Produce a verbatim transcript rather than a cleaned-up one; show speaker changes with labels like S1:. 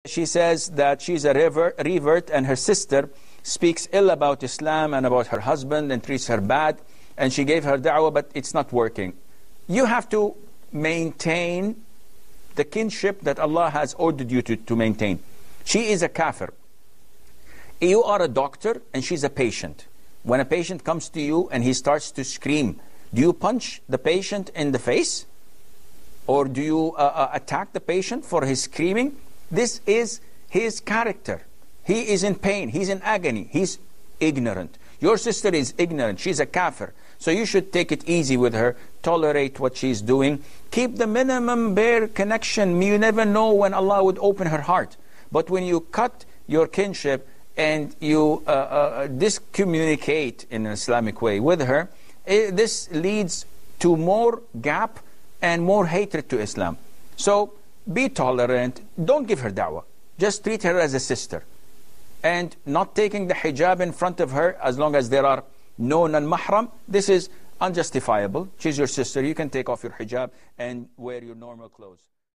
S1: She says that she's a revert, revert and her sister speaks ill about Islam and about her husband and treats her bad, and she gave her da'wah, but it's not working. You have to maintain the kinship that Allah has ordered you to, to maintain. She is a kafir. You are a doctor and she's a patient. When a patient comes to you and he starts to scream, do you punch the patient in the face? Or do you uh, uh, attack the patient for his screaming? This is his character. He is in pain. He's in agony. He's ignorant. Your sister is ignorant. She's a kafir. So you should take it easy with her. Tolerate what she's doing. Keep the minimum bare connection. You never know when Allah would open her heart. But when you cut your kinship and you uh, uh, discommunicate in an Islamic way with her, it, this leads to more gap and more hatred to Islam. So be tolerant. Don't give her da'wah. Just treat her as a sister. And not taking the hijab in front of her as long as there are no non-mahram, this is unjustifiable. She's your sister. You can take off your hijab and wear your normal clothes.